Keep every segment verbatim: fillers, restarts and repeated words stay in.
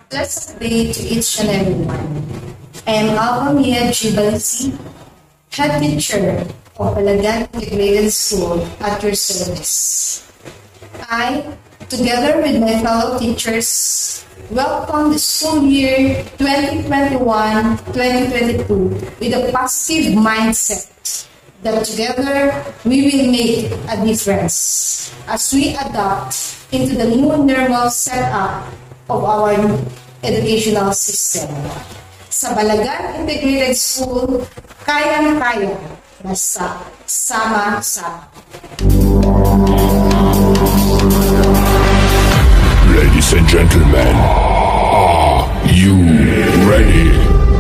Blessed day to each and everyone. I am A V P-Balagan, head teacher of Balagan Integrated School at your service. I, together with my fellow teachers, welcome the school year twenty twenty-one twenty twenty-two with a positive mindset that together we will make a difference as we adapt into the new normal setup of our educational system. Sa Balagan Integrated School, kayang-kaya basta sama-sama. Ladies and gentlemen, are you ready?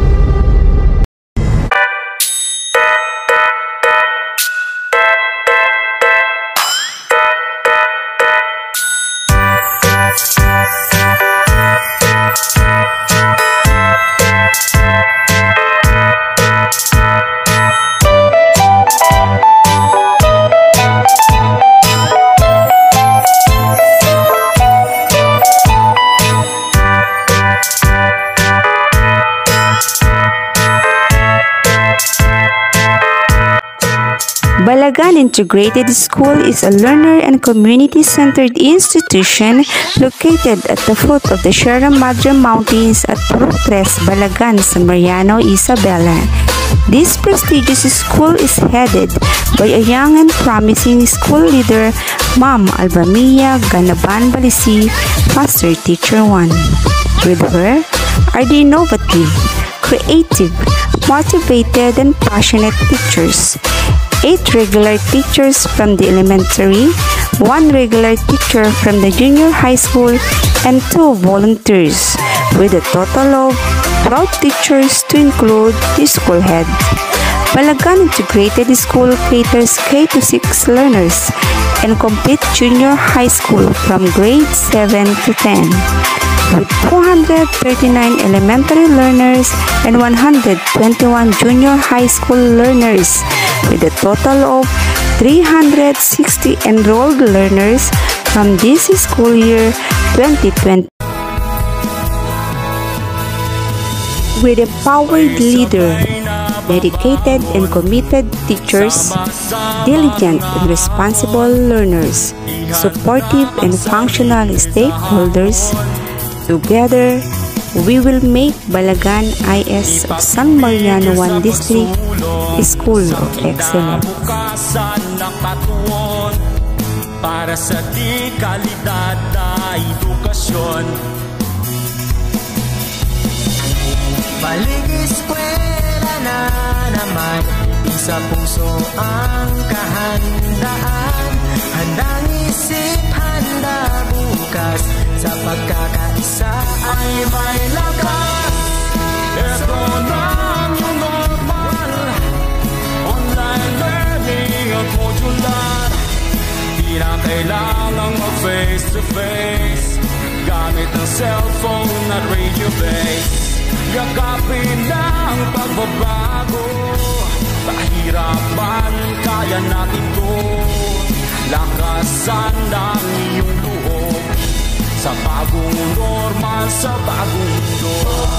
Balagan Integrated School is a learner and community-centered institution located at the foot of the Sierra Madre Mountains at Tres, Balagan, San Mariano, Isabela. This prestigious school is headed by a young and promising school leader, Ma'am Albamia Ganaban Balisi, Pastor Teacher one. With her are the innovative, creative, motivated, and passionate teachers. Eight regular teachers from the elementary, one regular teacher from the junior high school, and two volunteers, with a total of twelve teachers to include the school head. Balagan Integrated School caters K to six learners and complete junior high school from grade seven to ten. With two hundred thirty-nine elementary learners and one hundred twenty-one junior high school learners, with a total of three hundred sixty enrolled learners from this school year twenty twenty. With empowered leader, dedicated and committed teachers, diligent and responsible learners, supportive and functional stakeholders, together, we will make Balagan I S of San Mariano one District a School of Excellence. Para sa di kalidad na edukasyon. Balik eskwela na naman, isa puso ang kahandaan. Handang isip, handa bukas, sa pagkakaisa ay may lakas. Ito na ang yung normal, online learning at modular. Di na kailangang mag-face to face, gamit ang cellphone at radio base. Yakapin ang pagbabago, pahirapan, kaya natin to. Lakasan ng iyong loob, sa bagong normal, sa bagong mundo.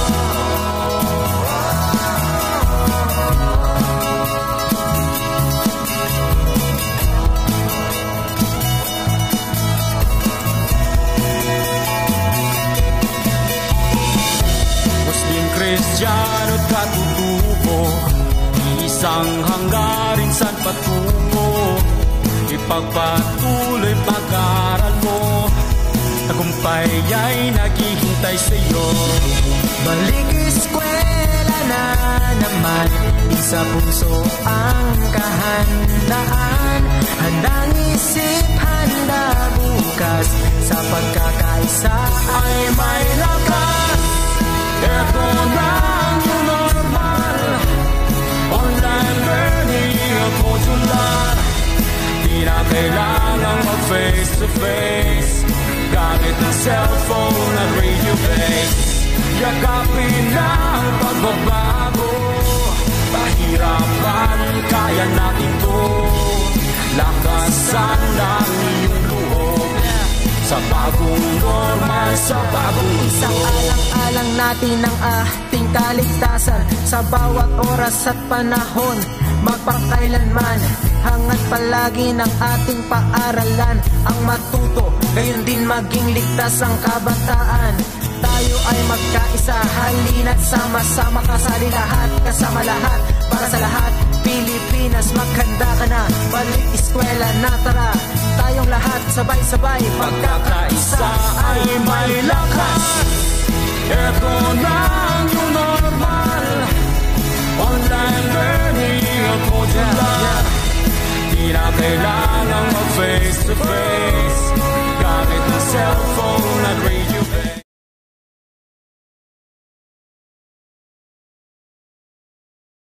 Muslim, Kristiyano at katutubo, isang hanggarin saan patungo. Ipagpatuloy pag-aaral mo, tagumpay ay naghihintay sa'yo. Balik eskwela na naman, isa puso ang kahandaan. Handang isip, handa bukas, sa pagkakaisa ay may lakas. Ito na ang new normal, online learning at modular. Di na kailangang mag-face to face, gamit ng cellphone at radio base. Yakapin ang pagbabago, pahirapan, kaya natin to. Lakasan ng iyong loob, sa bagong normal, sa bagong Isang alang-alang natin ang ating kaligtasan sa bawat oras at panahon, magpakailanman. Hangad palagi ng ating paaralan ang matuto, gayon din maging ligtas ang kabataan. Tayo ay magkaisa, halina't sama-sama, kasali lahat, kasama lahat, para sa lahat. Pilipinas, maghanda ka na, balik eskwela na, tara. Tayong lahat sabay-sabay, pagkakaisa ay may lakas. Ito na ang new normal, online learning at modular. Di na kailangang mag-face to face, gamit ang cellphone at radio.